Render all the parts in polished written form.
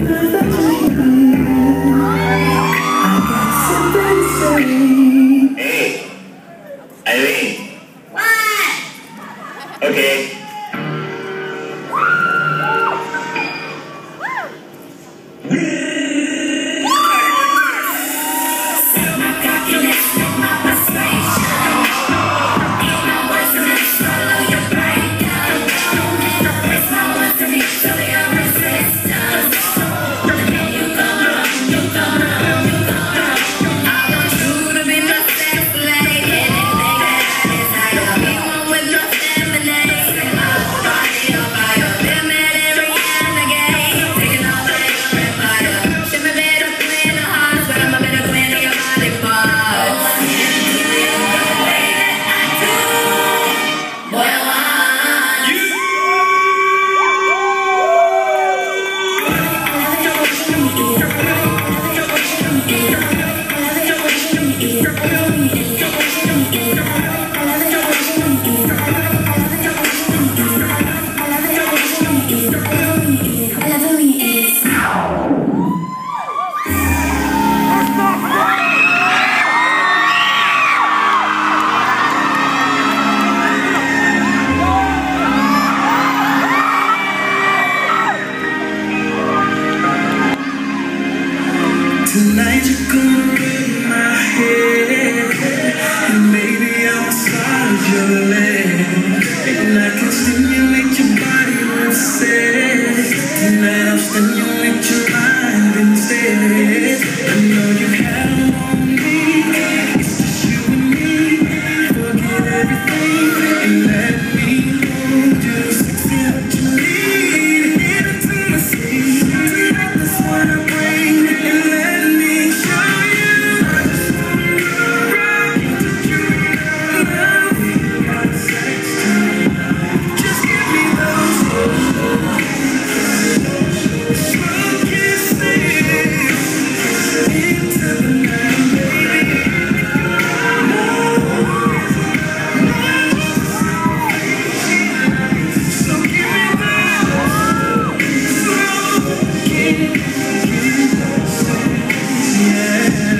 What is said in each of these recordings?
Hey, Eileen. What? Okay. Tonight you're gonna get my head, and maybe I'll massage your leg, and I can stimulate your body with sex. Tonight I'll stimulate your mind instead. I know you have on me, it's just you and me. Forget everything and let me hold you. Sexy what you need, intimacy. Tonight that's what I bring, and let me show you. I just wanna rock you, love you, got sex tonight. Just give me those slow kisses into the night, baby. So give me those slow kisses, yeah.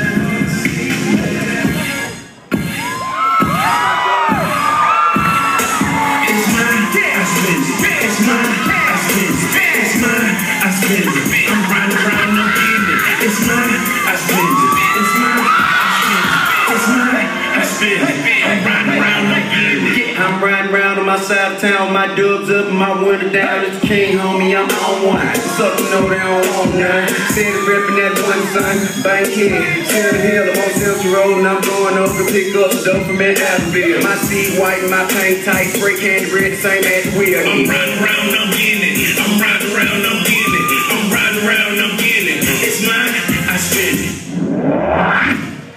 It's mine, I spend it. It's mine, I spend it. It's mine, I spend it. I'm riding around, I'm getting it. It's mine, I spend it. It's mine, I spend it. It's mine, I spend it. I'm riding around, I'm getting it. Yeah, I'm riding around on my side of town, my dubs up and my winter down. It's the king, homie, I'm on one. So you know they don't want none. Steady reppin' that one, son. Bankhead, Cherry Hill, I'm on Central Road, and I'm going over to pick up dope from that Adamville. My seat white and my paint tight, spray candy red, the same as we are. I'm riding around, I'm getting it. I'm riding around, I'm getting it. I'm riding around, I'm getting it. It's mine, I spend it.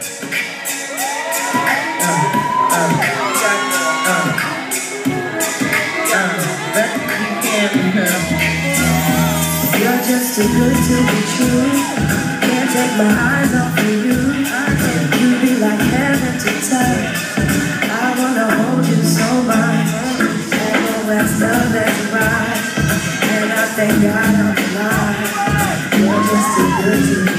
You're just too good to be true. Can't take my eyes off of you. You be like heaven to touch. I wanna hold you so much. And know that's love that's right. And I thank God I'm alive. You're just too good to be